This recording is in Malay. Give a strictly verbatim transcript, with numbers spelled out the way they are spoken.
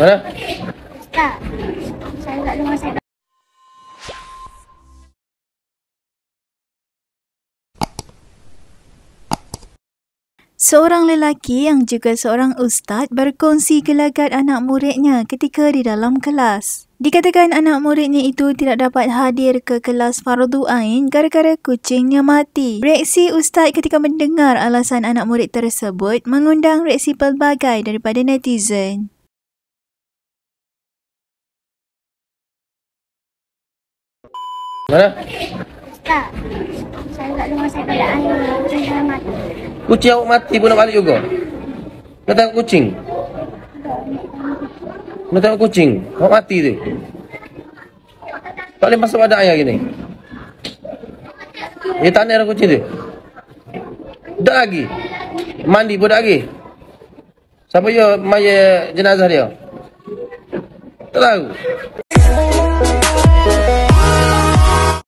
Mana? Ustaz, saya kat rumah saya. Seorang lelaki yang juga seorang ustaz berkongsi gelagat anak muridnya ketika di dalam kelas. Dikatakan anak muridnya itu tidak dapat hadir ke kelas fardu ain gara-gara kucingnya mati. Reaksi ustaz ketika mendengar alasan anak murid tersebut mengundang reaksi pelbagai daripada netizen. Mana? Ustaz, saya kat rumah saya tak ada air. Kucing saya mati. Kucing awak mati pun nak balik juga? Nak tengok kucing? Nak tengok kucing? Awak mati tu? Tak boleh masuk badan ayah gini? Dia tanah dah kucing tu? Tak lagi? Mandi pun tak lagi? Siapa dia maya jenazah dia? Tak tahu?